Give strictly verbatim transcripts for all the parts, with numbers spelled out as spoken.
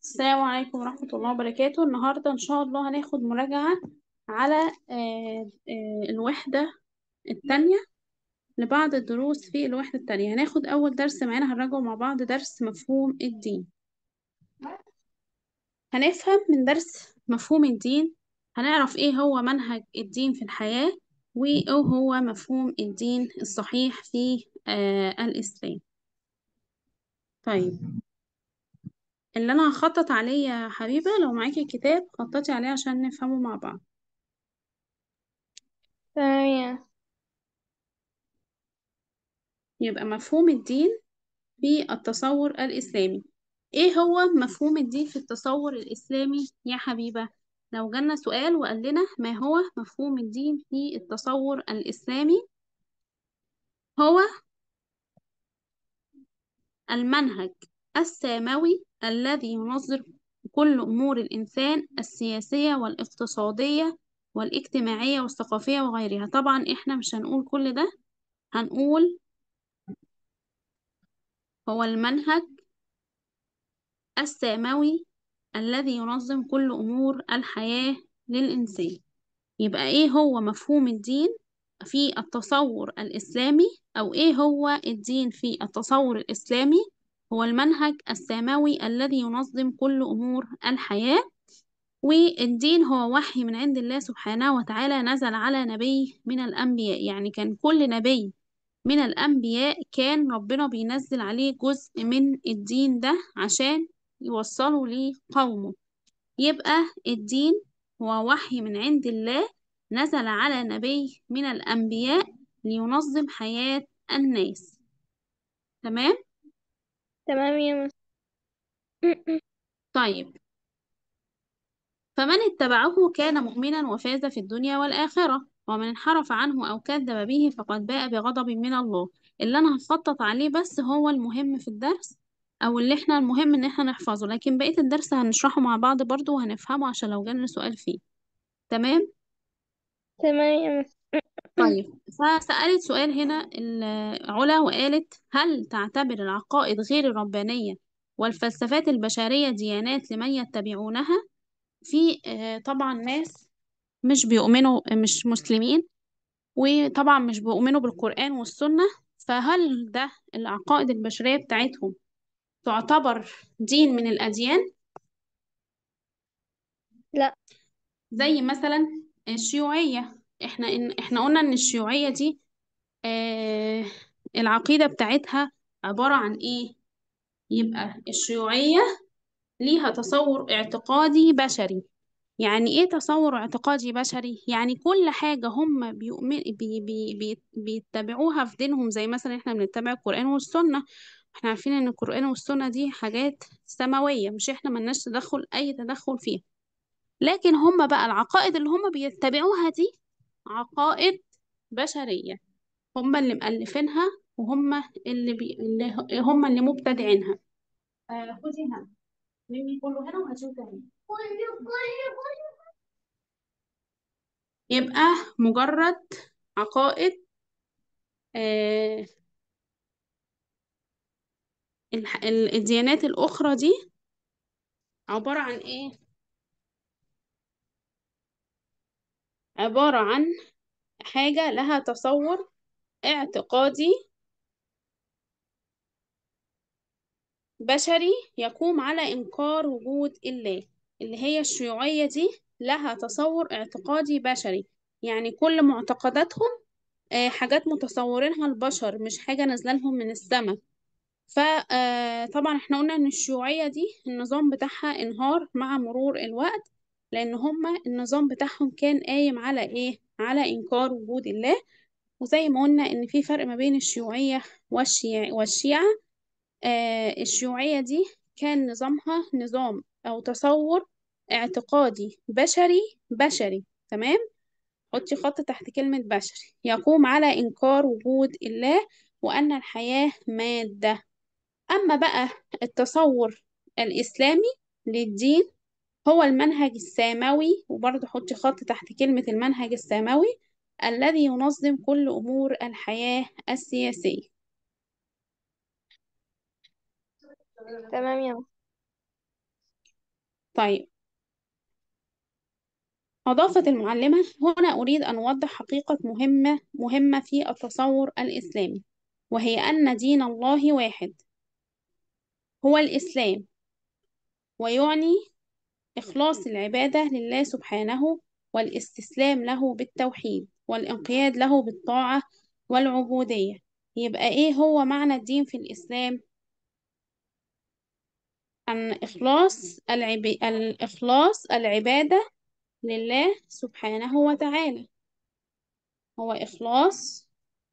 السلام عليكم ورحمة الله وبركاته. النهاردة إن شاء الله هناخد مراجعة على آه، آه، الوحدة التانية لبعض الدروس في الوحدة التانية. هناخد أول درس معانا هنراجعه مع بعض درس مفهوم الدين. هنفهم من درس مفهوم الدين، هنعرف إيه هو منهج الدين في الحياة وإيه هو مفهوم الدين الصحيح في آه، الإسلام. طيب، اللي أنا هخطط عليه يا حبيبة، لو معاكي الكتاب خططي عليه عشان نفهمه مع بعض. تمام. يبقى مفهوم الدين في التصور الإسلامي. إيه هو مفهوم الدين في التصور الإسلامي يا حبيبة؟ لو جالنا سؤال وقال لنا ما هو مفهوم الدين في التصور الإسلامي، هو المنهج الساموي الذي ينظم كل أمور الإنسان السياسية والاقتصادية والاجتماعية والثقافية وغيرها. طبعا إحنا مش هنقول كل ده، هنقول هو المنهج الساموي الذي ينظم كل أمور الحياة للإنسان. يبقى إيه هو مفهوم الدين في التصور الإسلامي، أو إيه هو الدين في التصور الإسلامي؟ هو المنهج الساموي الذي ينظم كل أمور الحياة. والدين هو وحي من عند الله سبحانه وتعالى نزل على نبي من الأنبياء، يعني كان كل نبي من الأنبياء كان ربنا بينزل عليه جزء من الدين ده عشان يوصله لقومه. يبقى الدين هو وحي من عند الله نزل على نبي من الأنبياء لينظم حياة الناس. تمام؟ تمام يا مس. طيب، فمن اتبعه كان مؤمنا وفاز في الدنيا والآخرة، ومن انحرف عنه أو كذب به فقد باء بغضب من الله. اللي أنا هخطط عليه بس هو المهم في الدرس، أو اللي احنا المهم إن احنا نحفظه، لكن بقية الدرس هنشرحه مع بعض برضو وهنفهمه عشان لو جالنا سؤال فيه. تمام؟ تمام يا مس. طيب، فسألت سؤال هنا العلا وقالت: هل تعتبر العقائد غير الربانية والفلسفات البشرية ديانات لمن يتبعونها؟ في آه، طبعا ناس مش بيؤمنوا، مش مسلمين، وطبعا مش بيؤمنوا بالقرآن والسنة، فهل ده العقائد البشرية بتاعتهم تعتبر دين من الأديان؟ لا. زي مثلا الشيوعية. احنا إن احنا قلنا ان الشيوعية دي آه العقيدة بتاعتها عبارة عن ايه؟ يبقى الشيوعية ليها تصور اعتقادي بشري. يعني ايه تصور اعتقادي بشري؟ يعني كل حاجة هم بيؤمن بي بي بي بيتبعوها في دينهم، زي مثلا احنا بنتبع القرآن والسنة. احنا عارفين ان القرآن والسنة دي حاجات سماوية، مش احنا ملناش تدخل اي تدخل فيها. لكن هم بقى العقائد اللي هم بيتبعوها دي عقائد بشرية، هم اللي مؤلفينها، وهم اللي, بي... اللي هم اللي مبتدعينها. آه خدي هنا، لمي كله هنا وهاتيه تاني. يبقى مجرد عقائد. آه الح... ال- الديانات الأخرى دي عبارة عن إيه؟ عبارة عن حاجة لها تصور اعتقادي بشري يقوم على إنكار وجود الله. اللي هي الشيوعية دي لها تصور اعتقادي بشري، يعني كل معتقداتهم آه، حاجات متصورينها البشر، مش حاجة نازلة لهم من السماء. فطبعا احنا قلنا ان الشيوعية دي النظام بتاعها انهار مع مرور الوقت، لان هما النظام بتاعهم كان قايم على ايه؟ على انكار وجود الله. وزي ما قلنا ان في فرق ما بين الشيوعية والشيع والشيعة. آه الشيوعية دي كان نظامها نظام او تصور اعتقادي بشري بشري. تمام؟ حطي خط تحت كلمة بشري، يقوم على إنكار وجود الله وأن الحياة مادة. أما بقى التصور الإسلامي للدين هو المنهج الساموي، وبرضه حطي خط تحت كلمة المنهج الساموي الذي ينظم كل أمور الحياة السياسية. تمام يا مس. طيب، أضافت المعلمة: هنا أريد أن أوضح حقيقة مهمة مهمة في التصور الإسلامي، وهي أن دين الله واحد هو الإسلام، ويعني إخلاص العبادة لله سبحانه، والاستسلام له بالتوحيد، والانقياد له بالطاعة والعبودية. يبقى إيه هو معنى الدين في الإسلام؟ أن إخلاص العب... الإخلاص العبادة لله سبحانه وتعالى، هو إخلاص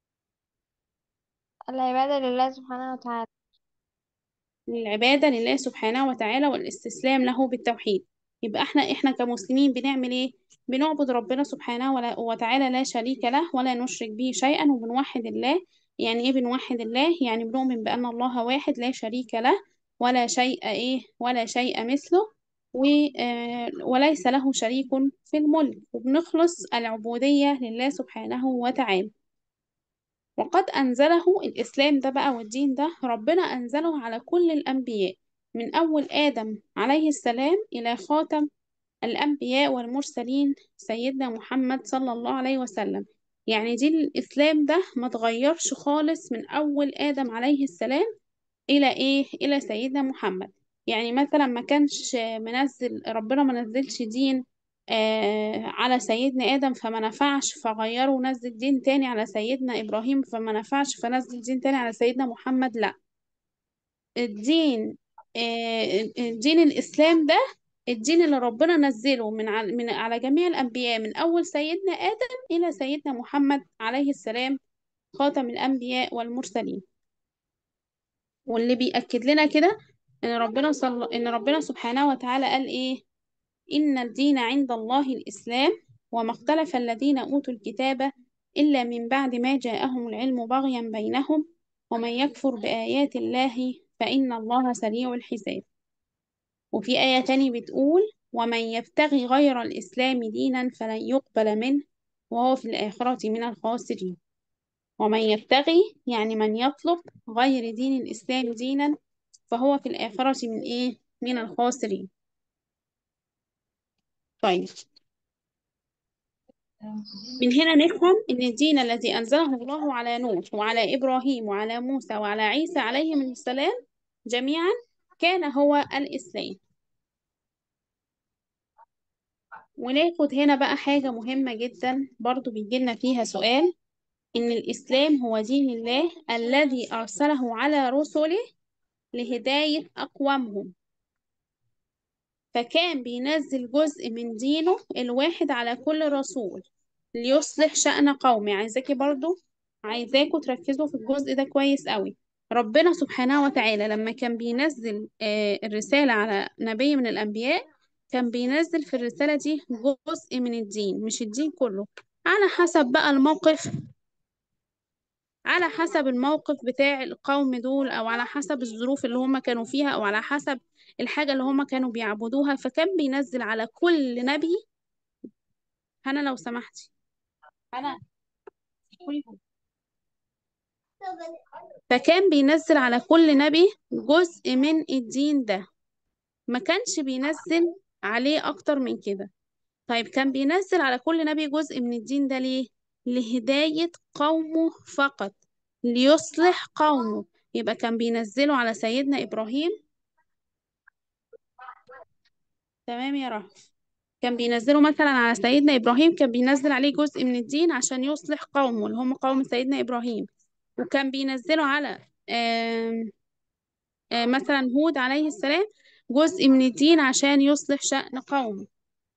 العبادة لله سبحانه وتعالى. العبادة لله سبحانه وتعالى والاستسلام له بالتوحيد. يبقى احنا احنا كمسلمين بنعمل ايه؟ بنعبد ربنا سبحانه ولا- وتعالى لا شريك له ولا نشرك به شيئا، وبنوحد الله. يعني ايه بنوحد الله؟ يعني بنؤمن بأن الله واحد لا شريك له ولا شيء ايه ولا شيء مثله، و آه، وليس له شريك في الملك، وبنخلص العبودية لله سبحانه وتعالى. وقد أنزله الإسلام ده بقى، والدين ده ربنا أنزله على كل الأنبياء، من أول آدم عليه السلام إلى خاتم الأنبياء والمرسلين سيدنا محمد صلى الله عليه وسلم. يعني دين الإسلام ده ما تغيرش خالص من أول آدم عليه السلام إلى إيه إلى سيدنا محمد. يعني مثلا ما كانش منزل ربنا ما نزلش دين آه على سيدنا آدم فما نفعش فغيره ونزل دين تاني على سيدنا إبراهيم فما نفعش فنزل دين تاني على سيدنا محمد. لا، الدين آه الدين الإسلام ده الدين اللي ربنا نزله من على, من على جميع الأنبياء، من أول سيدنا آدم إلى سيدنا محمد عليه السلام، خاتم الأنبياء والمرسلين. واللي بيأكد لنا كده ان ربنا صل... ان ربنا سبحانه وتعالى قال ايه: ان الدين عند الله الاسلام، وما اختلف الذين اوتوا الكتاب الا من بعد ما جاءهم العلم بغيا بينهم، ومن يكفر بآيات الله فإن الله سريع الحساب. وفي آية تاني بتقول: ومن يبتغي غير الإسلام دينا فلن يقبل منه وهو في الآخرة من الخاسرين. ومن يبتغي يعني من يطلب غير دين الإسلام دينا فهو في الآخرة من إيه؟ من الخاسرين. طيب، من هنا نفهم إن الدين الذي أنزله الله على نوح وعلى إبراهيم وعلى موسى وعلى عيسى عليهم السلام جميعا كان هو الإسلام. وناخد هنا بقى حاجة مهمة جدا برضو بيجيلنا فيها سؤال: إن الإسلام هو دين الله الذي أرسله على رسله لهداية أقوامهم، فكان بينزل جزء من دينه الواحد على كل رسول ليصلح شأن قومي. عايزاكي برضو عايزاكوا تركزوا في الجزء ده كويس قوي. ربنا سبحانه وتعالى لما كان بينزل آه، الرسالة على نبي من الأنبياء، كان بينزل في الرسالة دي جزء من الدين، مش الدين كله، على حسب بقى الموقف، على حسب الموقف بتاع القوم دول، أو على حسب الظروف اللي هم كانوا فيها، أو على حسب الحاجة اللي هم كانوا بيعبدوها. فكان بينزل على كل نبي. أنا لو سمحتي أنا فكان بينزل على كل نبي جزء من الدين ده، ما كانش بينزل عليه أكتر من كده. طيب، كان بينزل على كل نبي جزء من الدين ده ليه؟ لهداية قومه فقط، ليصلح قومه. يبقى كان بينزله على سيدنا إبراهيم. تمام يا رهف. كان بينزله مثلا على سيدنا إبراهيم، كان بينزل عليه جزء من الدين عشان يصلح قومه اللي هم قوم سيدنا إبراهيم. وكان بينزله على آم، آم، مثلا هود عليه السلام جزء من الدين عشان يصلح شأن قومه.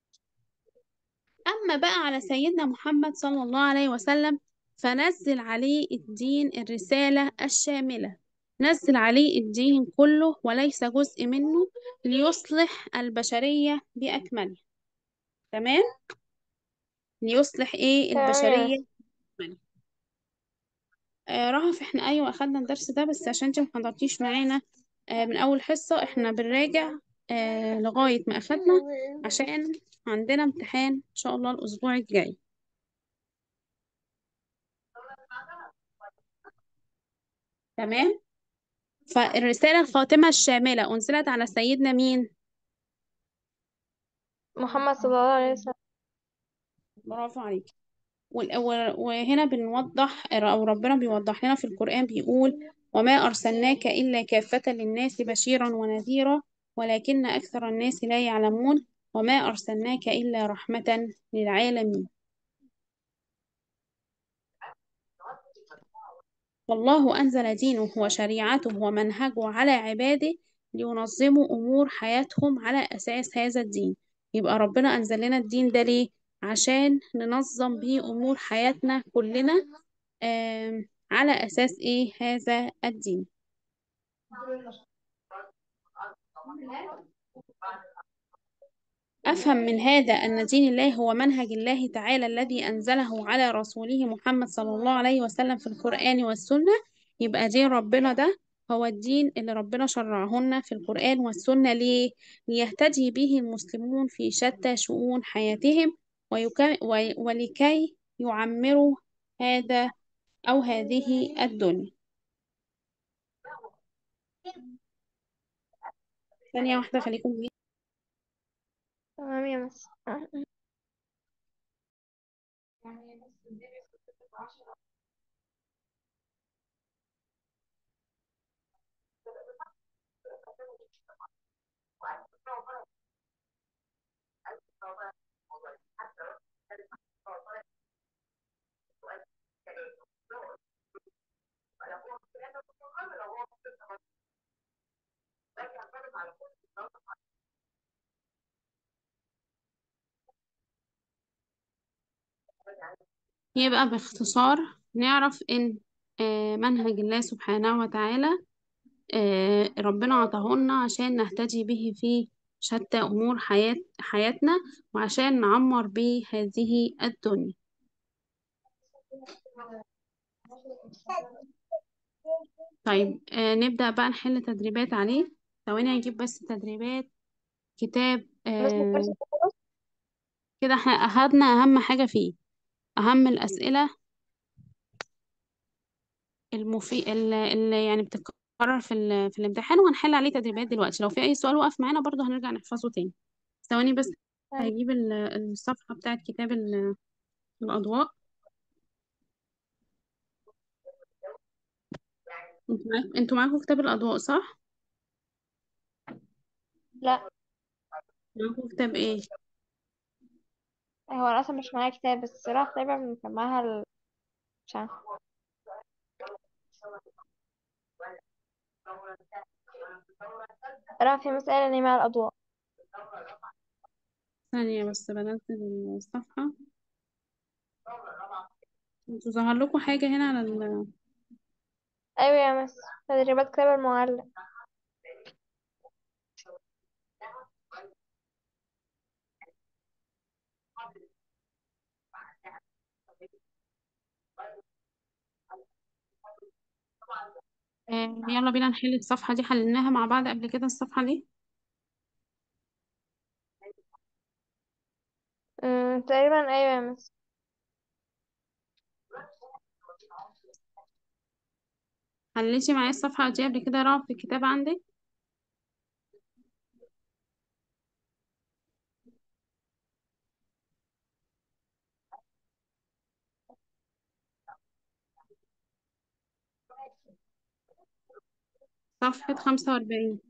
أما بقى على سيدنا محمد صلى الله عليه وسلم فنزل عليه الدين الرسالة الشاملة، نزل عليه الدين كله وليس جزء منه، ليصلح البشرية بأكمله. تمام؟ ليصلح ايه تمام يا البشرية مس. بأكمله. آه رهف، احنا ايوه اخدنا الدرس ده، بس عشان انت محضرتيش معانا آه من اول حصة احنا بنراجع آه لغاية ما اخدنا، عشان عندنا امتحان ان شاء الله الاسبوع الجاي. تمام. فالرسالة الخاتمة الشاملة أنزلت على سيدنا مين؟ محمد صلى الله عليه وسلم. برافو عليك. وال- و- وهنا بنوضح أو ربنا بيوضح لنا في القرآن بيقول: وما أرسلناك إلا كافة للناس بشيرا ونذيرا ولكن أكثر الناس لا يعلمون وما أرسلناك إلا رحمة للعالمين. والله أنزل دينه وشريعته ومنهجه على عباده لينظموا أمور حياتهم على أساس هذا الدين. يبقى ربنا أنزل لنا الدين ده ليه؟ عشان ننظم بيه أمور حياتنا كلنا. آم، على أساس إيه هذا الدين؟ أفهم من هذا أن دين الله هو منهج الله تعالى الذي أنزله على رسوله محمد صلى الله عليه وسلم في القرآن والسنة. يبقى دين ربنا ده هو الدين اللي ربنا شرعه لنا في القرآن والسنة. ليه؟ ليهتدي به المسلمون في شتى شؤون حياتهم ويك... وي- ولكي يعمروا هذا أو هذه الدنيا. ثانية واحدة خليكم. تمام يا مس. يبقى باختصار نعرف إن آه، منهج الله سبحانه وتعالى آه، ربنا عطاهولنا عشان نهتدي به في شتى أمور حياة حياتنا وعشان نعمر به هذه الدنيا. طيب آه، نبدأ بقى نحل تدريبات عليه. ثواني أجيب بس تدريبات كتاب بس الكورس آه، خلاص. كده احنا أخدنا أهم حاجة فيه، أهم الأسئلة المفي... اللي اللي يعني بتتكرر في ال... في الامتحان، وهنحل عليه تدريبات دلوقتي. لو في أي سؤال وقف معانا برضه هنرجع نحفظه تاني. ثواني بس تمام. هجيب ال- الصفحة بتاعت كتاب ال- الأضواء. انتوا معاك... انتوا معاكم كتاب الأضواء صح؟ لا، معاكم كتاب ايه؟ هو انا اصلا مش معايا كتاب، بس الصراحه تقريبا مسمعها ال... مش عارفه. راح في مسألة اللي مع الأضواء. ثانية بس بنزل الصفحة. انتوا ظهر لكم حاجة هنا على ال... أيوة يا مس، تدريبات كتاب المعلم. آه يلا بينا نحل الصفحة دي، حليناها مع بعض قبل كده الصفحة دي. أمم، تقريبا أيوة يا مس. حليتي معايا الصفحة دي قبل كده رعب في الكتاب عندك؟ صفحة خمسة وأربعين.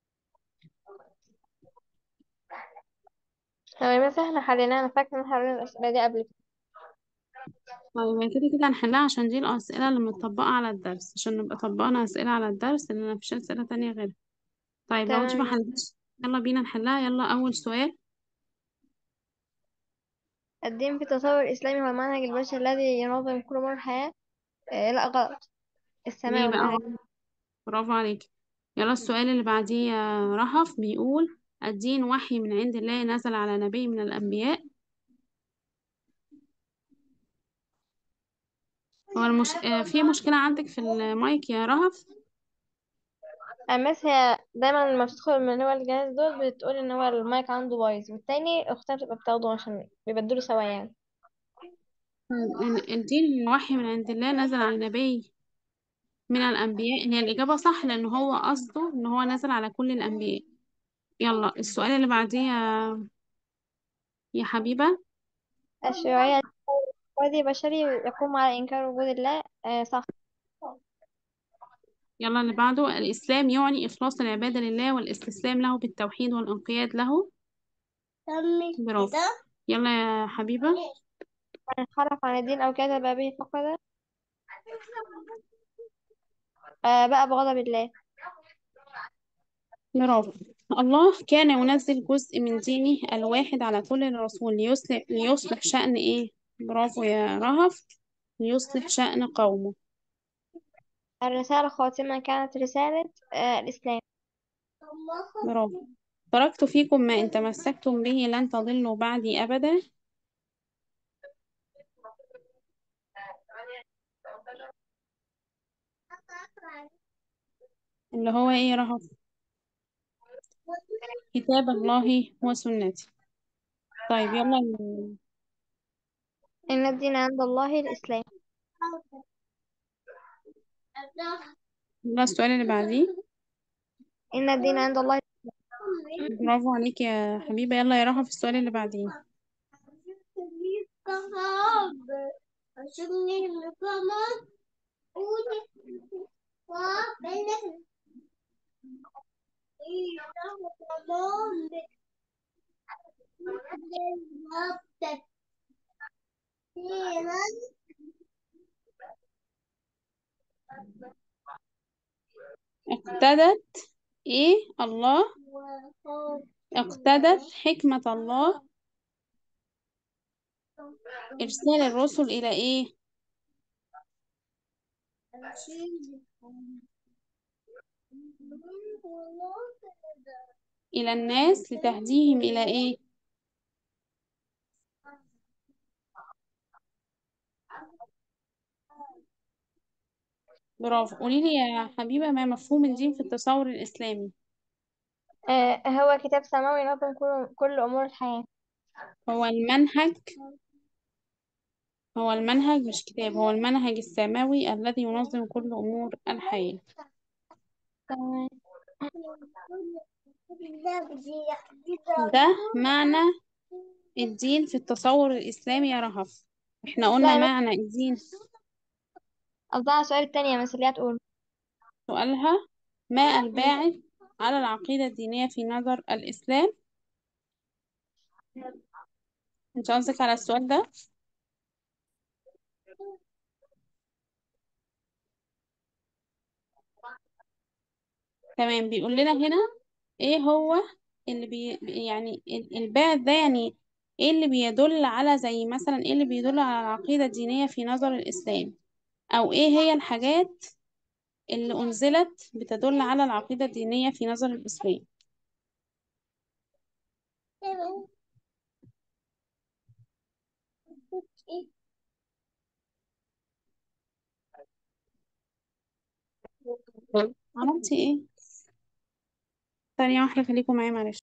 هو يا مس احنا حليناها، أنا فاكرة إن احنا حلينا الأسئلة دي قبل كده. طيب هي كده كده هنحلها عشان دي الأسئلة اللي متطبقة على الدرس، عشان نبقى طبقنا أسئلة على الدرس لأن مفيش أسئلة تانية غيرها. طيب لو انتي تمام ما يا مس. حلتيش يلا بينا نحلها. يلا أول سؤال. الدين في التصور الإسلامي هو المنهج البشري الذي ينظم كل أمور الحياة. آه لا، غلط. ليه السماء بقى والمنهج. غلط؟ برافو عليك. يلا السؤال اللي بعديه يا رهف بيقول: الدين وحي من عند الله نزل على نبي من الأنبياء. هو المش... آه، في مشكلة عندك في المايك يا رهف؟ مس هي دايما لما بتدخل من هو الجهاز دول بتقول ان هو المايك عنده بايظ، والتاني اختها بتبقى بتاخده عشان بيبدلوا سوا يعني. ال- الدين وحي من عند الله نزل على نبي من الأنبياء. هي الإجابة صح لأن هو قصده إن هو نزل على كل الأنبياء. يلا السؤال اللي بعديه يا يا حبيبة. الشيوعية اعتقادي بشري يقوم على إنكار وجود الله. آه صح. يلا اللي بعده. الإسلام يعني إخلاص العبادة لله والاستسلام له بالتوحيد والانقياد له. برافو. يلا يا حبيبة. من انحرف عن الدين أو كذب به فقد آه بقى بغضب الله. برافو. الله كان ينزل جزء من دينه الواحد على كل الرسول ليصلح ليصلح شأن إيه؟ برافو يا رهف. ليصلح شأن قومه. الرسالة خاتمة كانت رسالة آه الإسلام. برافو. تركت فيكم ما إن تمسكتم به لن تضلوا بعدي أبدا. اللي هو إيه يا رهف؟ كتاب الله وسنتي. طيب يلا ن- إن الدين عند الله الإسلام. يلا السؤال اللي بعديه. إن الدين عند الله. برافو عليك يا حبيبة. يلا يا رهف السؤال اللي بعديه. اقتدت ايه الله. اقتدت حكمة الله إرسال الرسل إلى إيه؟ إلى الناس لتهديهم إلى إيه؟ برافو. قولي لي يا حبيبة، ما مفهوم الدين في التصور الإسلامي؟ آه هو كتاب سماوي ينظم كل كل أمور الحياة. هو المنهج. هو المنهج مش كتاب، هو المنهج السماوي الذي ينظم كل أمور الحياة. تمام. ده معنى الدين في التصور الإسلامي يا رهف. احنا لا قلنا يا مس، معنى الدين. قصدها على السؤال التاني يا مس اللي هتقول. سؤالها ما مم. الباعث على العقيدة الدينية في نظر الإسلام؟ انت قصدك على السؤال ده؟ تمام. بيقول لنا هنا ايه هو اللي بي يعني ال- البعث ده يعني ايه اللي بيدل على، زي مثلا ايه اللي بيدل على العقيدة الدينية في نظر الإسلام، او ايه هي الحاجات اللي أنزلت بتدل على العقيدة الدينية في نظر الإسلام. عملتي ايه؟ ثانية واحدة خليكم معايا معلش.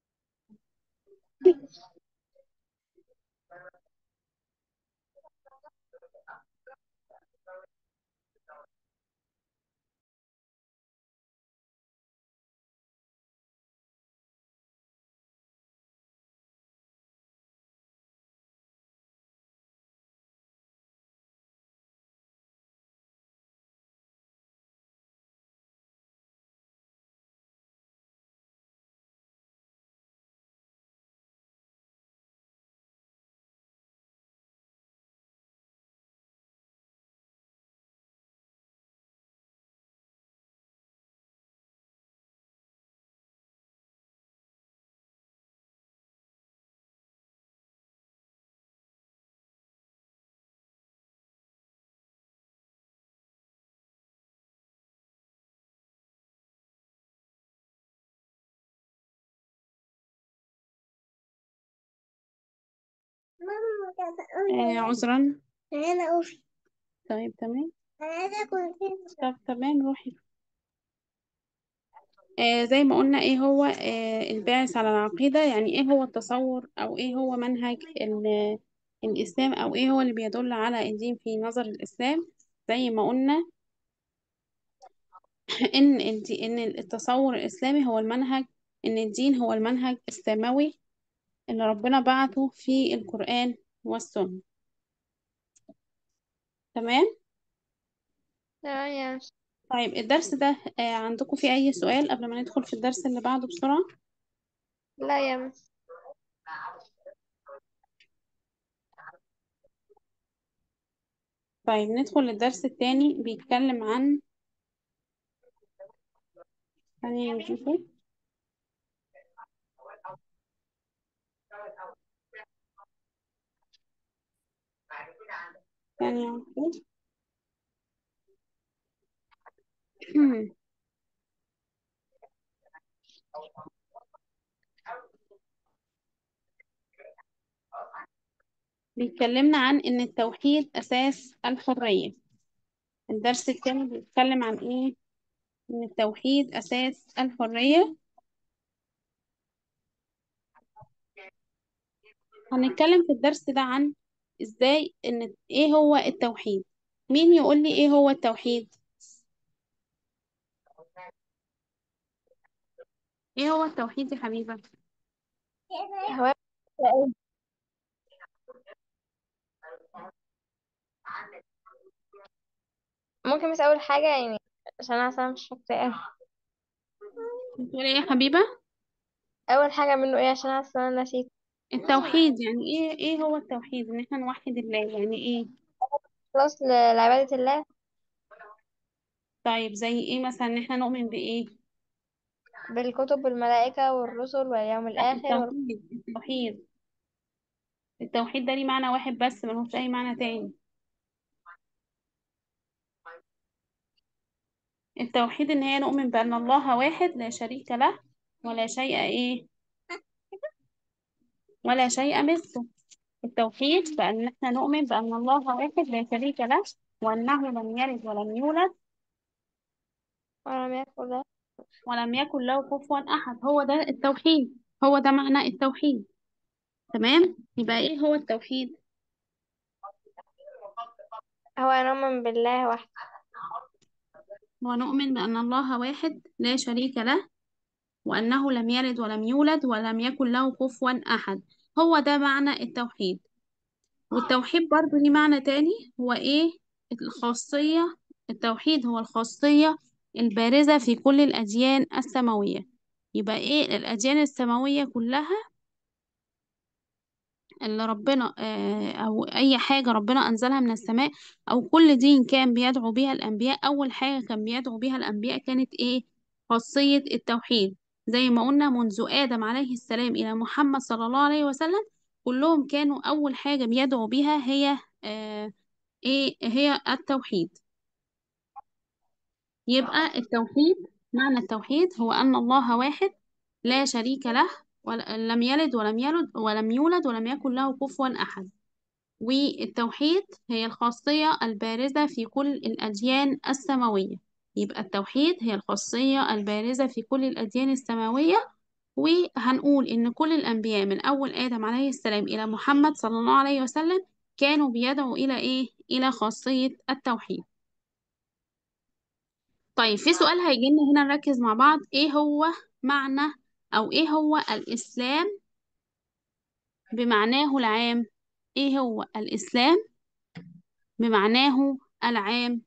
آه عذرا. طيب تمام. طب تمام روحي. آه زي ما قلنا ايه هو آه الباعث على العقيدة، يعني ايه هو التصور او ايه هو منهج ال- الإسلام، او ايه هو اللي بيدل على الدين في نظر الإسلام. زي ما قلنا ان الدي ان التصور الإسلامي هو المنهج، ان الدين هو المنهج السماوي اللي ربنا بعته في القرآن والسنة. تمام. تمام يا مس. طيب الدرس ده آه، عندكم فيه أي سؤال قبل ما ندخل في الدرس اللي بعده بسرعة؟ لا يا مس. طيب ندخل للدرس التاني، بيتكلم عن ثانية نشوفه. ثانية واحدة. بيتكلمنا عن إن التوحيد أساس الحرية. الدرس التاني بيتكلم عن إيه؟ إن التوحيد أساس الحرية. هنتكلم في الدرس ده عن إزاي إن إيه هو التوحيد. مين يقول لي إيه هو التوحيد؟ إيه هو التوحيد يا حبيبة؟ هو ممكن بس اول حاجه يعني، عشان انا أصلاً مش فاكره أوي. بتقول إيه يا حبيبة؟ اول حاجه منه ايه؟ عشان انا اصلا نسيت. التوحيد يعني إيه؟ إيه هو التوحيد؟ إن إحنا نوحد الله يعني إيه؟ خلاص ل- لعباده الله. طيب زي إيه مثلا؟ إن إحنا نؤمن بإيه؟ بالكتب والملائكه والرسل واليوم لا الاخر وال... التوحيد التوحيد التوحيد ده ليه معنى واحد بس، ملوش أي معنى تاني. التوحيد إن هي نؤمن بأن الله واحد لا شريك له، ولا شيء إيه، ولا شيء مثله. التوحيد بأن احنا نؤمن بأن الله واحد لا شريك له، وأنه لم يلد ولم يولد ولم يكن له. ولم يكن له كفوا أحد. هو ده التوحيد، هو ده معنى التوحيد. تمام. يبقى إيه هو التوحيد؟ هو نؤمن بالله وحده. ونؤمن بأن الله واحد لا شريك له، وأنه لم يلد ولم يولد ولم يكن له كفوا أحد. هو ده معنى التوحيد. والتوحيد برضو ليه معنى تاني، هو ايه؟ الخاصية. التوحيد هو الخاصية البارزة في كل الأديان السماوية. يبقى ايه الأديان السماوية كلها اللي ربنا آه، أو أي حاجة ربنا أنزلها من السماء، أو كل دين كان بيدعو بيها الأنبياء، أول حاجة كان بيدعو بيها الأنبياء كانت ايه؟ خاصية التوحيد. زي ما قلنا منذ آدم عليه السلام إلى محمد صلى الله عليه وسلم، كلهم كانوا أول حاجة بيدعوا بيها هي آه، ايه هي التوحيد. يبقى التوحيد، معنى التوحيد هو أن الله واحد لا شريك له، ولم يلد ولم يلد ولم يولد ولم يكن له كفوا أحد. والتوحيد هي الخاصية البارزة في كل الأديان السماوية. يبقى التوحيد هي الخاصية البارزة في كل الأديان السماوية. وهنقول إن كل الأنبياء من أول آدم عليه السلام إلى محمد صلى الله عليه وسلم كانوا بيدعوا إلى إيه؟ إلى خاصية التوحيد. طيب في سؤال هيجي لنا هنا، نركز مع بعض. ايه هو معنى او ايه هو الاسلام بمعناه العام؟ ايه هو الاسلام بمعناه العام؟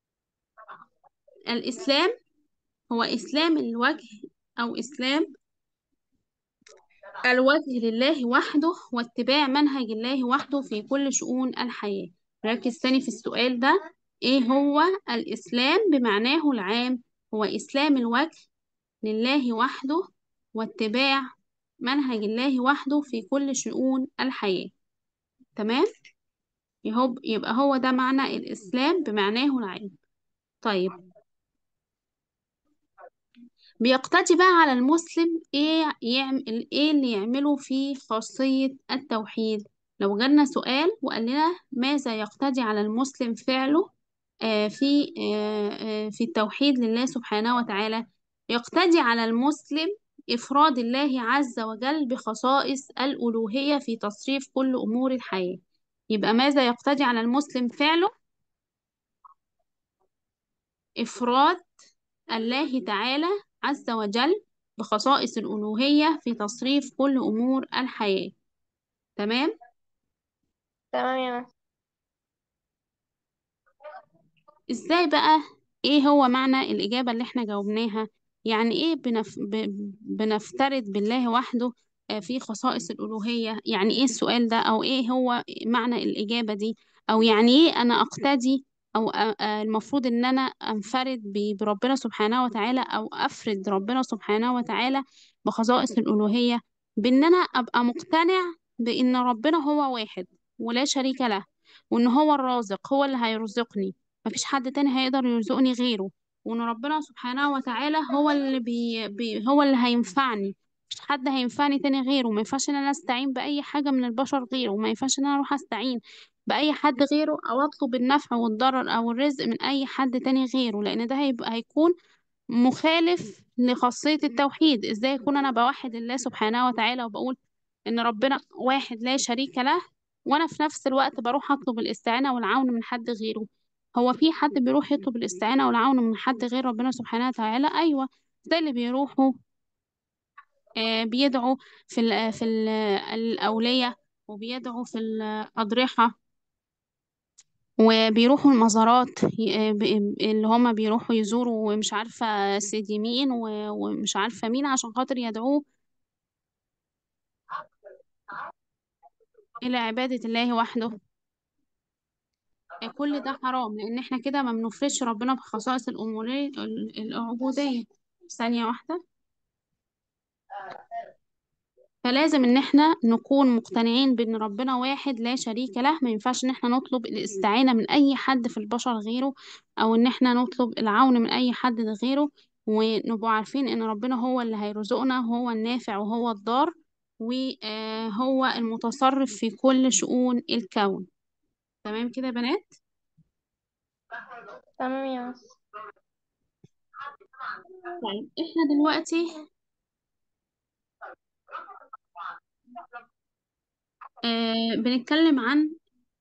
الاسلام هو اسلام الوجه، او اسلام الوجه لله وحده، واتباع منهج الله وحده في كل شؤون الحياة. ركز تاني في السؤال ده. ايه هو الاسلام بمعناه العام؟ هو اسلام الوجه لله وحده، واتباع منهج الله وحده في كل شؤون الحياة. تمام. يهب- يبقى هو ده معنى الإسلام بمعناه العام. طيب بيقتضي بقى على المسلم ايه يعمل، ايه اللي يعمله في خاصية التوحيد؟ لو جالنا سؤال وقال لنا ماذا يقتضي على المسلم فعله آه، في آه، آه، في التوحيد لله سبحانه وتعالى، يقتضي على المسلم إفراد الله عز وجل بخصائص الألوهية في تصريف كل أمور الحياة. يبقى ماذا يقتضي على المسلم فعله؟ إفراد الله تعالى عز وجل بخصائص الألوهية في تصريف كل أمور الحياة. تمام. تمام يا مس. ازاي بقى؟ ايه هو معنى الإجابة اللي احنا جاوبناها؟ يعني ايه بنف... ب... بنفترض بالله وحده آه، في خصائص الألوهية؟ يعني ايه السؤال ده؟ او ايه هو معنى الإجابة دي؟ او يعني ايه انا اقتدي او أ- أ- المفروض ان انا انفرد ب... بربنا سبحانه وتعالى، او افرد ربنا سبحانه وتعالى بخصائص الألوهية، بان انا ابقى مقتنع بان ربنا هو واحد ولا شريك له، وان هو الرازق، هو اللي هيرزقني، مفيش حد تاني هيقدر يرزقني غيره، وان ربنا سبحانه وتعالى هو اللي بي بي هو اللي هينفعني، مفيش حد هينفعني تاني غيره. ما ينفعش ان انا استعين باي حاجه من البشر غيره، ما ينفعش ان انا اروح استعين باي حد غيره، او اطلب النفع والضرر او الرزق من اي حد تاني غيره، لان ده هيبقى هيكون مخالف لخاصية التوحيد. ازاي يكون انا بوحد الله سبحانه وتعالى وبقول ان ربنا واحد لا شريك له، وانا في نفس الوقت بروح اطلب الاستعانة والعون من حد غيره؟ هو في حد بيروح يطلب الاستعانة والعون من حد غير ربنا سبحانه وتعالى؟ ايوه، زي اللي بيروحوا آه بيدعوا في ال في ال الاولياء، وبيدعوا في الاضرحة، وبيروحوا المزارات، ي- ب- اللي هما بيروحوا يزوروا مش عارفة سيدي مين و- ومش عارفة مين عشان خاطر يدعوه إلى عبادة الله وحده. كل ده حرام، لأن احنا كده ما بنفرضش ربنا بخصائص الأمورية ال- العبودية. ثانية واحدة. فلازم ان احنا نكون مقتنعين بان ربنا واحد لا شريك له، ما ينفعش ان احنا نطلب الاستعانة من اي حد في البشر غيره، او ان احنا نطلب العون من اي حد غيره، ونبقى عارفين ان ربنا هو اللي هيرزقنا، وهو النافع وهو الضار، وهو المتصرف في كل شؤون الكون. تمام كده يا بنات؟ تمام يا مس. طيب احنا دلوقتي آه بنتكلم عن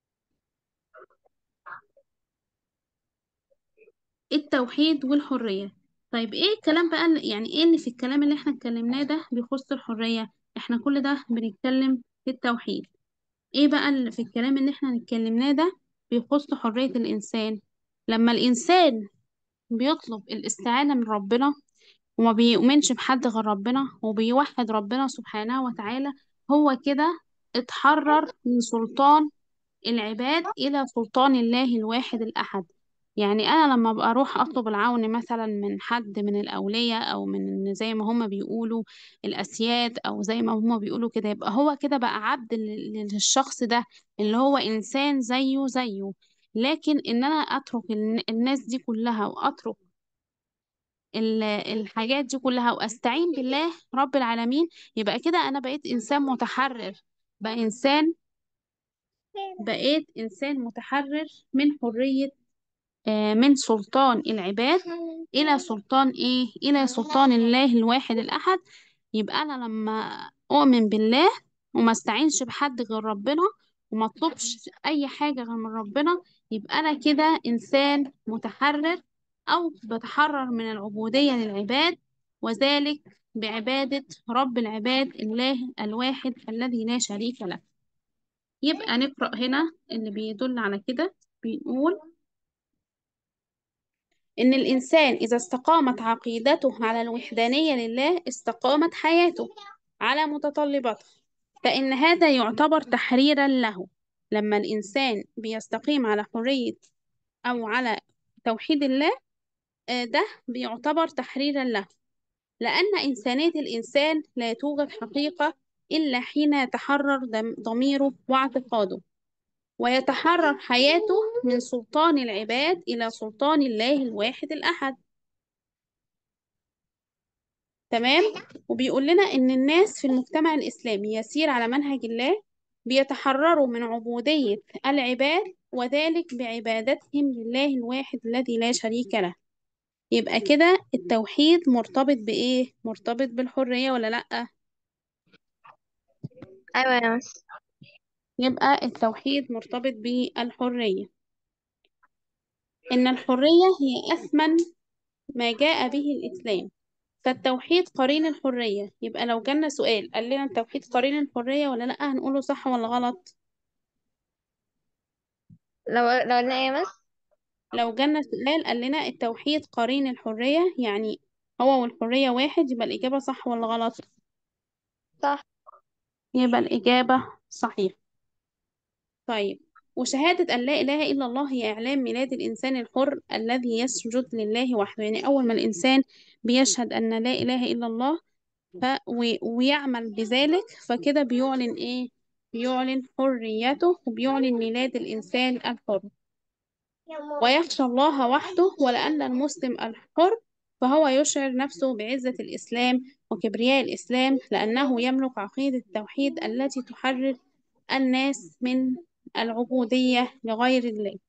التوحيد والحرية. طيب ايه الكلام بقى اللي- يعني ايه اللي في الكلام اللي احنا اتكلمناه ده بيخص الحرية؟ احنا كل ده بنتكلم في التوحيد. ايه بقى اللي في الكلام اللي احنا اتكلمناه ده بيخص حرية الإنسان؟ لما الإنسان بيطلب الاستعانة من ربنا، وما بيؤمنش بحد غير ربنا، وبيوحد ربنا سبحانه وتعالى، هو كده اتحرر من سلطان العباد إلى سلطان الله الواحد الأحد. يعني أنا لما أبقى أروح أطلب العون مثلا من حد من الأولياء، أو من زي ما هم بيقولوا الأسياد، أو زي ما هم بيقولوا كده، يبقى هو كده بقى عبد لل- للشخص ده، اللي هو إنسان زيه زيه. لكن إن أنا أترك الن- الناس دي كلها، وأترك ال- الحاجات دي كلها، وأستعين بالله رب العالمين، يبقى كده أنا بقيت إنسان متحرر. بقى إنسان بقيت إنسان متحرر من حرية، آه، من سلطان العباد إلى سلطان إيه؟ إلى سلطان الله الواحد الأحد. يبقى أنا لما أؤمن بالله وما استعينش بحد غير ربنا، وما اطلبش أي حاجة غير من ربنا، يبقى أنا كده إنسان متحرر، أو بتحرر من العبودية للعباد، وذلك بعبادة رب العباد الله الواحد الذي لا شريك له. يبقى نقرأ هنا اللي بيدل على كده. بيقول إن الإنسان إذا استقامت عقيدته على الوحدانية لله، استقامت حياته على متطلباتها، فإن هذا يعتبر تحريرا له. لما الإنسان بيستقيم على حرية أو على توحيد الله، آه، ده بيعتبر تحريرا له، لأن إنسانية الإنسان لا توجد حقيقة إلا حين يتحرر دم- ضميره واعتقاده، ويتحرر حياته من سلطان العباد إلى سلطان الله الواحد الأحد. تمام. وبيقول لنا إن الناس في المجتمع الإسلامي يسير على منهج الله، بيتحرروا من عبودية العباد، وذلك بعبادتهم لله الواحد الذي لا شريك له. يبقى كده التوحيد مرتبط بإيه؟ مرتبط بالحرية ولا لأ؟ ايوه يا مس. يبقى التوحيد مرتبط بالحرية. إن الحرية هي أثمن ما جاء به الإسلام، فالتوحيد قرين الحرية. يبقى لو جالنا سؤال قال لنا التوحيد قرين الحرية ولا لأ، هنقوله صح ولا غلط؟ لو لو قلنا ايه بس. لو جالنا سؤال قال لنا التوحيد قرين الحرية، يعني هو والحرية واحد، يبقى الإجابة صح ولا غلط؟ صح. يبقى الإجابة صحيحة. طيب، وشهادة أن لا إله إلا الله هي إعلام ميلاد الإنسان الحر الذي يسجد لله وحده. يعني أول ما الإنسان بيشهد أن لا إله إلا الله ف... و... ويعمل بذلك، فكده بيعلن إيه؟ بيعلن حريته وبيعلن ميلاد الإنسان الحر. ويخشى الله وحده، ولأن المسلم الحر فهو يشعر نفسه بعزة الإسلام وكبرياء الإسلام، لأنه يملك عقيدة التوحيد التي تحرر الناس من العبودية لغير الله.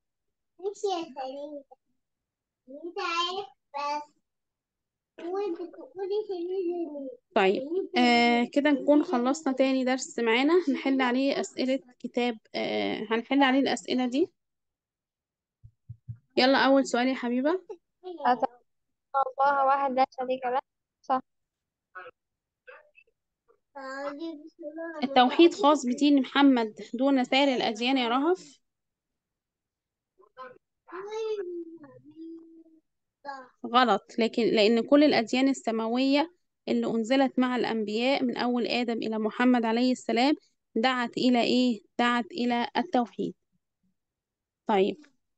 طيب، آه كده نكون خلصنا تاني درس معانا، نحل عليه أسئلة كتاب، آه هنحل عليه الأسئلة دي. يلا أول سؤال يا حبيبة. أتمنى الله واحد لا شريك له. صح. التوحيد خاص بدين محمد دون سائر الأديان يا رهف. غلط، لكن لأن كل الأديان السماوية اللي أنزلت مع الأنبياء من أول آدم إلى محمد عليه السلام دعت إلى إيه؟ دعت إلى التوحيد. طيب،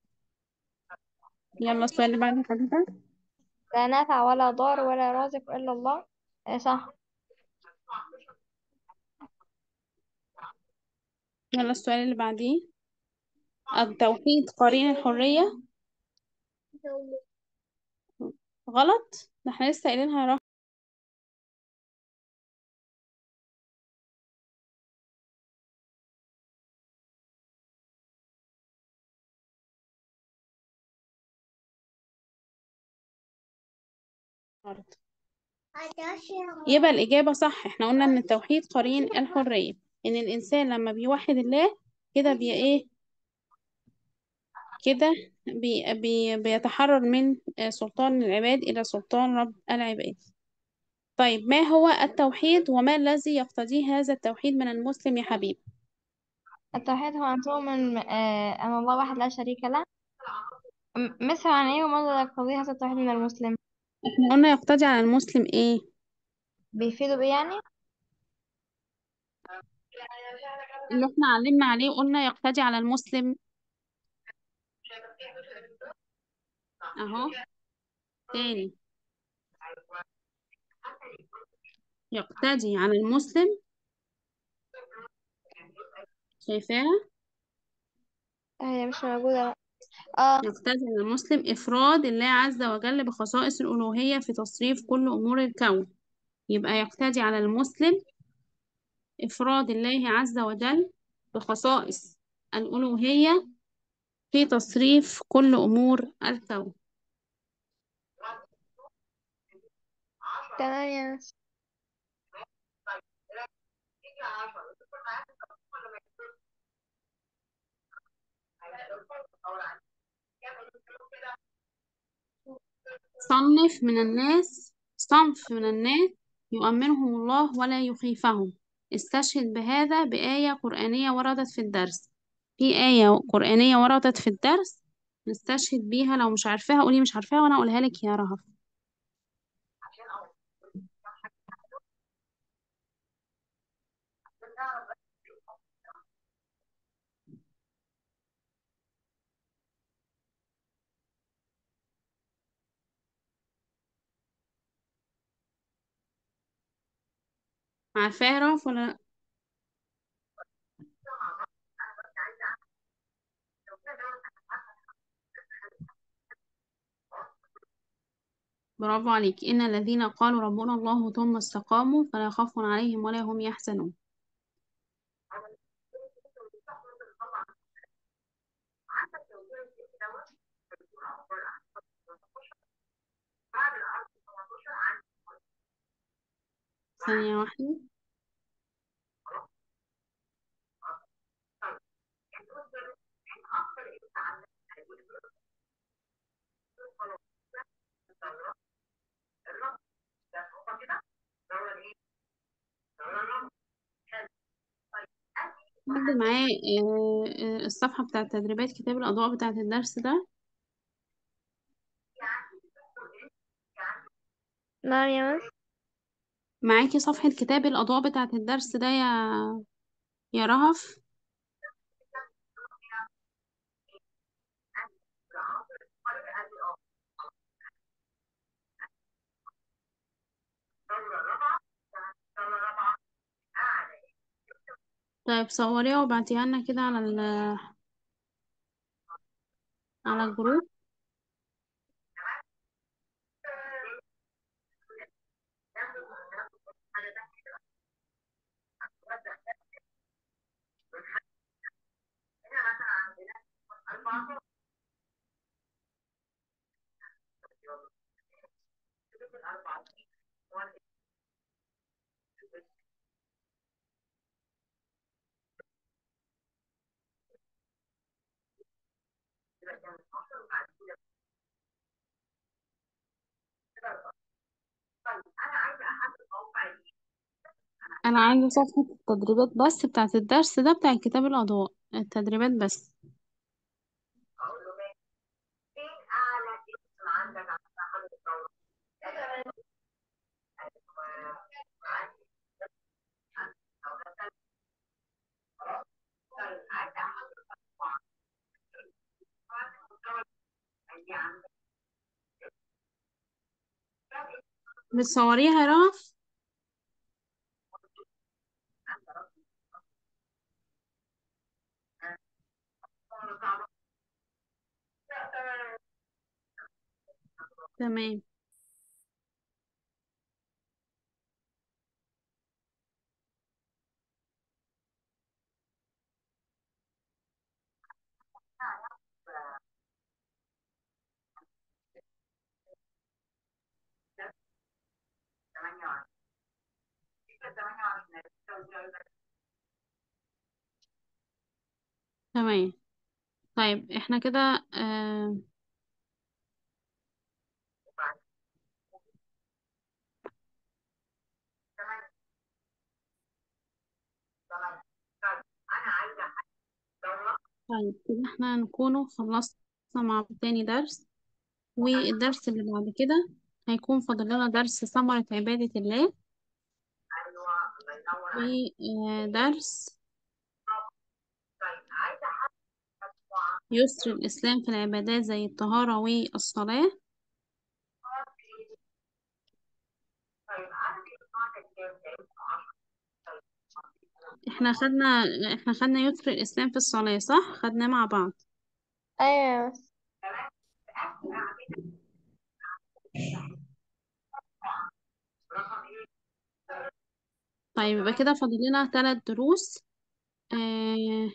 يلا السؤال اللي بعده حبيبة. لا نافع ولا ضار ولا رازق إلا الله. إيه صح. يلا السؤال اللي بعديه. التوحيد قرين الحرية. غلط، ده احنا لسه قايلينها يا رهف. يبقى الإجابة صح. احنا قلنا إن التوحيد قرين الحرية، إن الإنسان لما بيوحد الله كده بي إيه؟ كده بي بي بيتحرر من آه، سلطان العباد إلى سلطان رب العباد. طيب، ما هو التوحيد وما الذي يقتضيه هذا التوحيد من المسلم يا حبيب؟ التوحيد هو أن تؤمن آه، أن الله واحد لا شريك له. م- مثل عن إيه وماذا يقتضي هذا التوحيد من المسلم؟ احنا قلنا يقتضي على المسلم إيه؟ بيفيدوا بإيه يعني؟ اللي احنا علمنا عليه قلنا يقتضي على المسلم أهو تاني. يقتضي على المسلم، شايفاها؟ هي مش موجودة بقى. اه. يقتضي على المسلم إفراد الله عز وجل بخصائص الألوهية في تصريف كل أمور الكون. يبقى يقتضي على المسلم إفراد الله عز وجل بخصائص الألوهية في تصريف كل أمور الكون. تمام يا ناس. صنف من الناس صنف من الناس يؤمنهم الله ولا يخيفهم. استشهد بهذا بآية قرآنية وردت في الدرس. في آية قرآنية وردت في الدرس نستشهد بيها. لو مش عارفاها قولي مش عارفاها وأنا أقولها لك يا رهف. عارفاها يا رهف ولا لأ؟ برافو عليك. إن الذين قالوا ربنا الله ثم استقاموا فلا خوف عليهم ولا هم يحزنون. ثانية واحدة. حد معاه آه، آه، الصفحة بتاعة تدريبات كتاب الأضواء بتاعة الدرس ده؟ نعم يا مس. معاكي صفحة كتاب الأضواء بتاعة الدرس ده يا يا رهف؟ طيب صوريها وبعتيها لنا كده على ال على الجروب. أنا عايزة صفحة التدريبات بس بتاعة الدرس ده بتاع كتاب الأضواء، التدريبات بس. بتصوريها يا رهف؟ تمام. تمام. طيب احنا كده آه طيب كده احنا نكونوا خلصنا مع تاني درس، والدرس اللي بعد كده هيكون فاضل لنا درس ثمرة عبادة الله، ودرس يسر الإسلام في العبادات زي الطهارة والصلاة. احنا خدنا احنا خدنا يسر الإسلام في الصلاة، صح؟ خدناه مع بعض. ايوه يا مس. طيب يبقى كده فاضل لنا ثلاث دروس. آه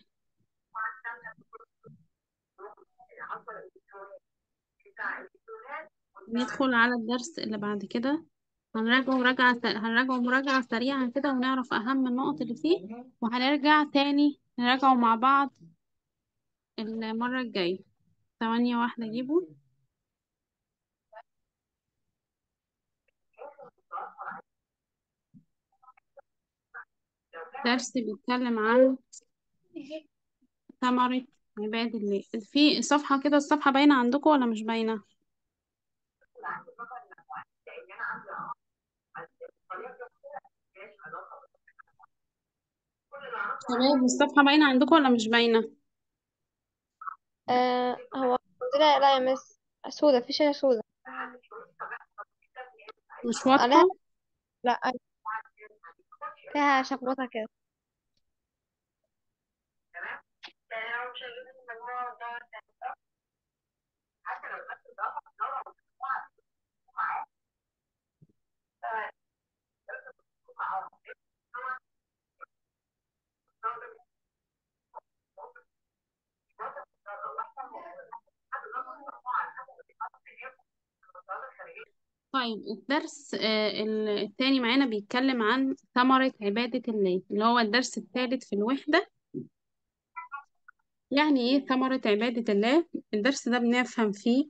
ندخل على الدرس اللي بعد كده، هنراجعه مراجعة هنراجعه مراجعة سريعة كده ونعرف أهم النقط اللي فيه، وهنرجع تاني نراجعه مع بعض المرة الجاية. ثمانية واحدة جيبوا. درس بيتكلم عن ثمرة عباد الله. في صفحة كده، الصفحة باينة عندكم ولا مش باينة؟ شباب الصفحة باينة عندكم ولا مش باينة؟ آه هو لا لا يا مس، سودة، في شاشة سودة مش عليها. واضحة؟ لا، فيها شخبطة كده. طيب الدرس آه، ال- التاني معانا بيتكلم عن ثمرة عبادة الله، اللي هو الدرس الثالث في الوحدة. يعني ايه ثمرة عبادة الله؟ الدرس ده بنفهم فيه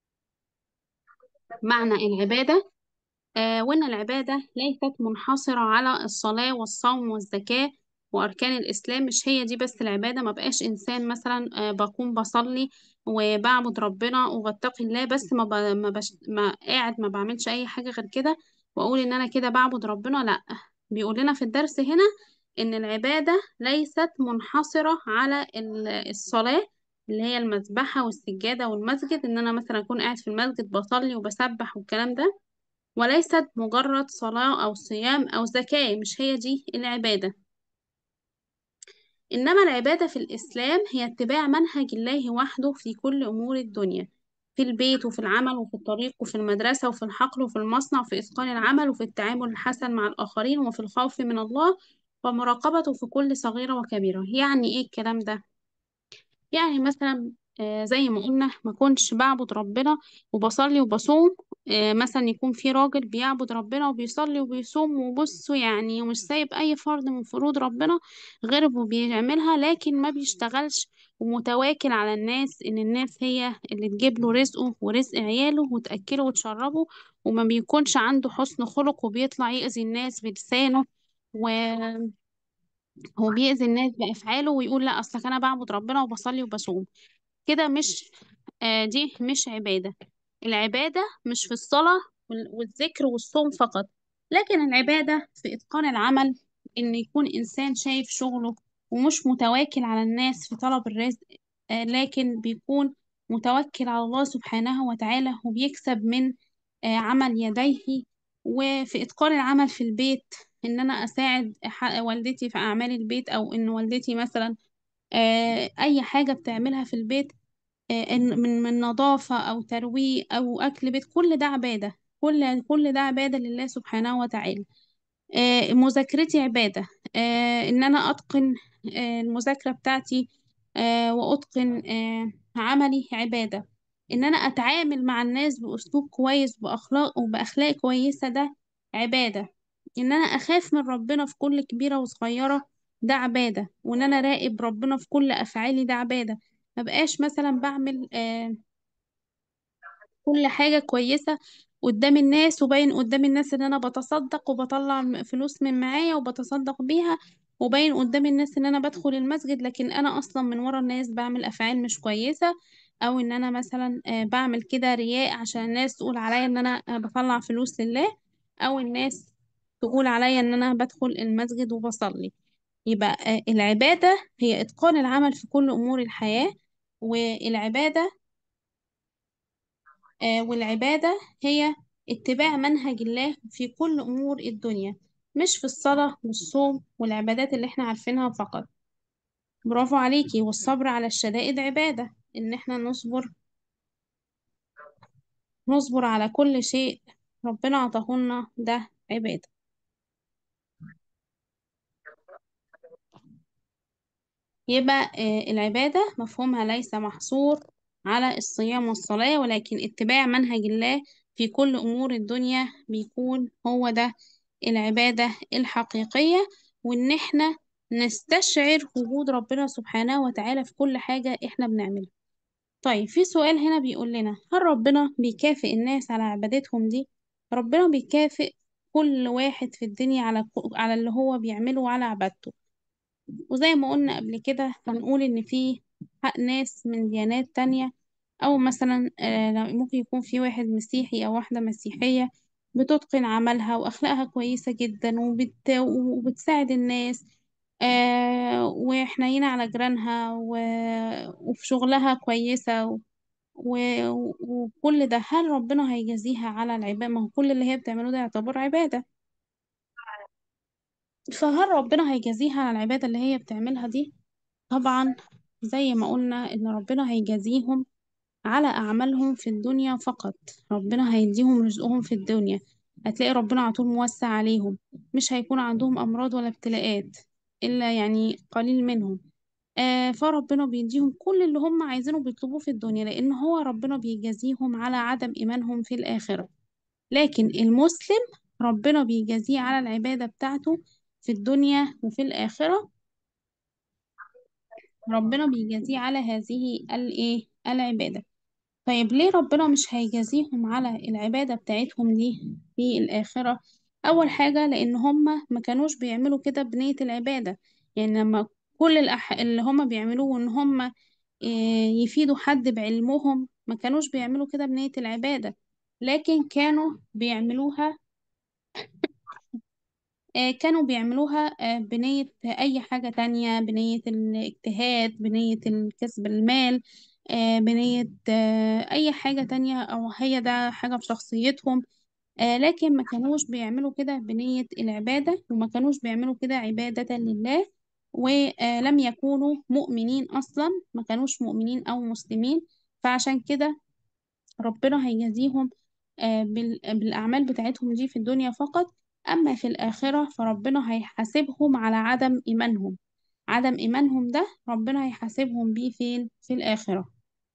معنى العبادة، آه وإن العبادة ليست منحصرة على الصلاة والصوم والزكاة وأركان الإسلام، مش هي دي بس العبادة. ما بقاش إنسان مثلا آه، بقوم بصلي وبعبد ربنا وبتقي الله بس، ما ب... ما, بش... ما قاعد ما بعملش أي حاجة غير كده وأقول إن أنا كده بعبد ربنا. لأ، بيقول لنا في الدرس هنا إن العبادة ليست منحصرة على ال- الصلاة اللي هي المذبحة والسجادة والمسجد، إن أنا مثلا أكون قاعد في المسجد بصلي وبسبح والكلام ده، وليست مجرد صلاة أو صيام أو زكاة، مش هي دي العبادة. إنما العبادة في الإسلام هي اتباع منهج الله وحده في كل أمور الدنيا، في البيت وفي العمل وفي الطريق وفي المدرسة وفي الحقل وفي المصنع وفي إتقان العمل وفي التعامل الحسن مع الآخرين وفي الخوف من الله ومراقبته في كل صغيرة وكبيرة. يعني إيه الكلام ده؟ يعني مثلا آه، زي ما قلنا ما كنتش بعبد ربنا وبصلي وبصوم. آه، مثلا يكون في راجل بيعبد ربنا وبيصلي وبيصوم وبصوا يعني ومش سايب أي فرض من فروض ربنا غير وبيعملها، لكن ما بيشتغلش ومتواكل على الناس، إن الناس هي اللي تجيب له رزقه ورزق عياله وتأكله وتشربه، وما بيكونش عنده حسن خلق وبيطلع يأذي الناس بلسانه، وهو بيأذي الناس بأفعاله ويقول لا أصلك أنا بعبد ربنا وبصلي وبصوم. كده مش آه دي مش عبادة. العبادة مش في الصلاة وال- والذكر والصوم فقط، لكن العبادة في إتقان العمل، إن يكون إنسان شايف شغله ومش متواكل على الناس في طلب الرزق، آه لكن بيكون متوكل على الله سبحانه وتعالى وبيكسب من آه عمل يديه. وفي إتقان العمل في البيت، إن أنا أساعد ح- والدتي في أعمال البيت، أو إن والدتي مثلا آه أي حاجة بتعملها في البيت، آه، إن- من من نظافة أو ترويق أو أكل بيت، كل ده عبادة. كل كل ده عبادة لله سبحانه وتعالى. آه، مذاكرتي عبادة، آه، إن أنا أتقن آه، المذاكرة بتاعتي، آه، وأتقن آه، عملي عبادة. إن أنا أتعامل مع الناس بأسلوب كويس بأخلاق وبأخلاق كويسة، ده عبادة. إن أنا أخاف من ربنا في كل كبيرة وصغيرة، ده عبادة. وإن أنا أراقب ربنا في كل أفعالي، ده عبادة. مبقاش مثلا بعمل آه، كل حاجة كويسة قدام الناس وباين قدام الناس ان انا بتصدق وبطلع م- فلوس من معايا وبتصدق بيها، وباين قدام الناس ان انا بدخل المسجد، لكن انا اصلا من ورا الناس بعمل افعال مش كويسة. او ان انا مثلا آه، بعمل كده رياء عشان الناس تقول عليا ان انا آه، بطلع فلوس لله، او الناس تقول عليا ان انا بدخل المسجد وبصلي. يبقى آه، العبادة هي اتقان العمل في كل امور الحياة. والعبادة آه، والعبادة هي اتباع منهج الله في كل أمور الدنيا، مش في الصلاة والصوم والعبادات اللي احنا عارفينها فقط. برافو عليكي. والصبر على الشدائد عبادة، إن احنا نصبر نصبر على كل شيء ربنا عطاهولنا، ده عبادة. يبقى آه، العبادة مفهومها ليس محصور على الصيام والصلاة، ولكن اتباع منهج الله في كل أمور الدنيا بيكون هو ده العبادة الحقيقية. وإن احنا نستشعر وجود ربنا سبحانه وتعالى في كل حاجة احنا بنعملها. طيب في سؤال هنا بيقول لنا: هل ربنا بيكافئ الناس على عبادتهم دي؟ ربنا بيكافئ كل واحد في الدنيا على على اللي هو بيعمله وعلى عبادته. وزي ما قلنا قبل كده هنقول إن في حق ناس من ديانات تانية، أو مثلا آه، لو- ممكن يكون في واحد مسيحي أو واحدة مسيحية بتتقن عملها وأخلاقها كويسة جدا وبت... وبتساعد الناس، آه وحنينة على جيرانها و... وفي شغلها كويسة و... و... وكل ده، هل ربنا هيجازيها على العبادة؟ ما هو كل اللي هي بتعمله ده يعتبر عبادة. فهل ربنا هيجازيها على العبادة اللي هي بتعملها دي؟ طبعا. زي ما قلنا ان ربنا هيجازيهم على اعمالهم في الدنيا فقط. ربنا هيديهم رزقهم في الدنيا، هتلاقي ربنا على طول موسع عليهم، مش هيكون عندهم امراض ولا ابتلاءات الا يعني قليل منهم. آه فربنا بيديهم كل اللي هم عايزينه بيطلبوه في الدنيا، لان هو ربنا بيجازيهم على عدم ايمانهم في الاخرة. لكن المسلم ربنا بيجازيه على العبادة بتاعته في الدنيا وفي الآخرة. ربنا بيجازيه على هذه الايه العبادة. طيب ليه ربنا مش هيجازيهم على العبادة بتاعتهم دي في الآخرة؟ أول حاجة لأن هم ما كانوش بيعملوا كده بنية العبادة. يعني لما كل الأح... اللي هم بيعملوه ان هم آه، يفيدوا حد بعلمهم، ما كانوش بيعملوا كده بنية العبادة، لكن كانوا بيعملوها آه، كانوا بيعملوها آه، بنية أي حاجة تانية، بنية الاجتهاد، بنية الكسب المال، آه، بنية آه، أي حاجة تانية، أو هي ده حاجة في شخصيتهم. آه، لكن ما كانوش بيعملوا كده بنية العبادة، وما كانوش بيعملوا كده عبادة لله، ولم يكونوا مؤمنين أصلا، ما كانوش مؤمنين أو مسلمين. فعشان كده ربنا هيجازيهم آه، بال- بالأعمال بتاعتهم دي في الدنيا فقط. أما في الآخرة فربنا هيحاسبهم على عدم إيمانهم. عدم إيمانهم ده ربنا هيحاسبهم بيه فين؟ في الآخرة.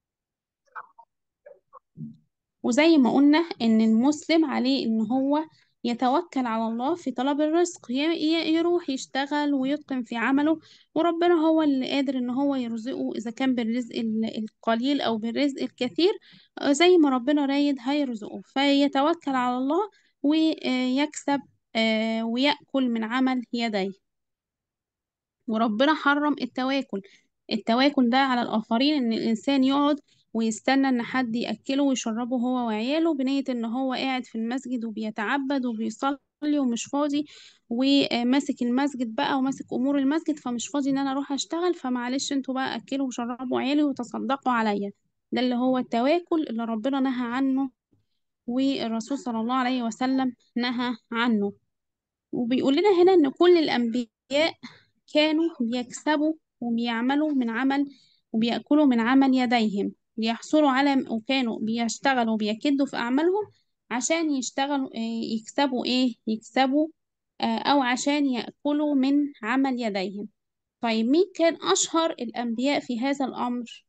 وزي ما قلنا إن المسلم عليه إن هو يتوكل على الله في طلب الرزق، ي- ي- يروح يشتغل ويتقن في عمله، وربنا هو اللي قادر إن هو يرزقه، إذا كان بالرزق ال- القليل أو بالرزق الكثير. آه، زي ما ربنا رايد هيرزقه، فيتوكل على الله ويكسب آه، ويأكل من عمل يديه. وربنا حرم التواكل. التواكل ده على الآخرين، إن الإنسان يقعد ويستنى إن حد يأكله ويشربه هو وعياله، بنية إن هو قاعد في المسجد وبيتعبد وبيصلي ومش فاضي، وماسك المسجد بقى وماسك أمور المسجد، فمش فاضي إن أنا أروح أشتغل، فمعلش انتوا بقى أكلوا وشربوا عيالي وتصدقوا عليا. ده اللي هو التواكل اللي ربنا نهى عنه، والرسول صلى الله عليه وسلم نهى عنه. وبيقول لنا هنا إن كل الأنبياء كانوا بيكسبوا وبيعملوا من عمل، وبيأكلوا من عمل يديهم، بيحصلوا على، وكانوا بيشتغلوا وبيكدوا في أعمالهم عشان يشتغلوا إيه، يكسبوا إيه يكسبوا آه، أو عشان يأكلوا من عمل يديهم. طيب مين كان أشهر الأنبياء في هذا الأمر؟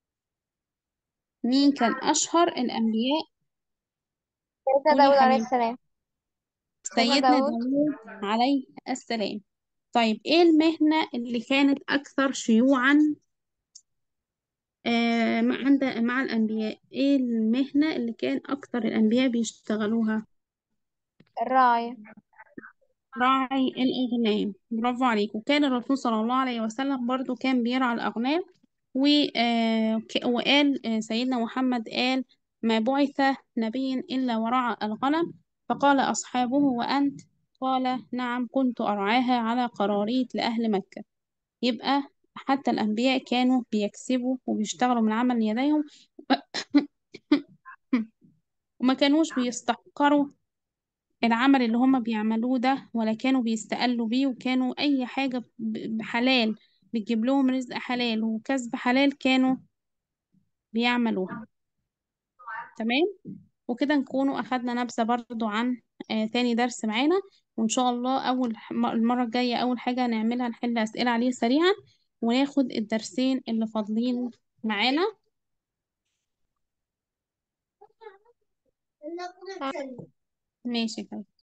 مين كان أشهر الأنبياء؟ سيدنا قول يا داود عليه حبيبي. السلام. سيدنا سيدنا داود. داوود عليه السلام. طيب ايه المهنة اللي كانت أكثر شيوعا آه مع عند مع الأنبياء؟ ايه المهنة اللي كان أكثر الأنبياء بيشتغلوها؟ الراعي. راعي الأغنام. برافو عليك. وكان الرسول صلى الله عليه وسلم برضو كان بيرعى الأغنام. و آه ك- وقال آه سيدنا محمد قال: ما بعث نبي إلا ورعى الغنم. فقال أصحابه: وأنت؟ قال: نعم، كنت أرعاها على قراريط لأهل مكة. يبقى حتى الأنبياء كانوا بيكسبوا وبيشتغلوا من عمل يديهم وما كانوش بيستحقروا العمل اللي هم بيعملوه ده، ولا كانوا بيستقلوا بيه، وكانوا أي حاجة ب- بحلال بتجيب لهم رزق حلال وكسب حلال كانوا بيعملوها. تمام. وكده نكونوا أخدنا نبذة برضو عن آه تاني درس معانا. وإن شاء الله أول ح- المرة الجاية أول حاجة هنعملها نحل أسئلة عليه سريعا، وناخد الدرسين اللي فاضلين معانا. ماشي.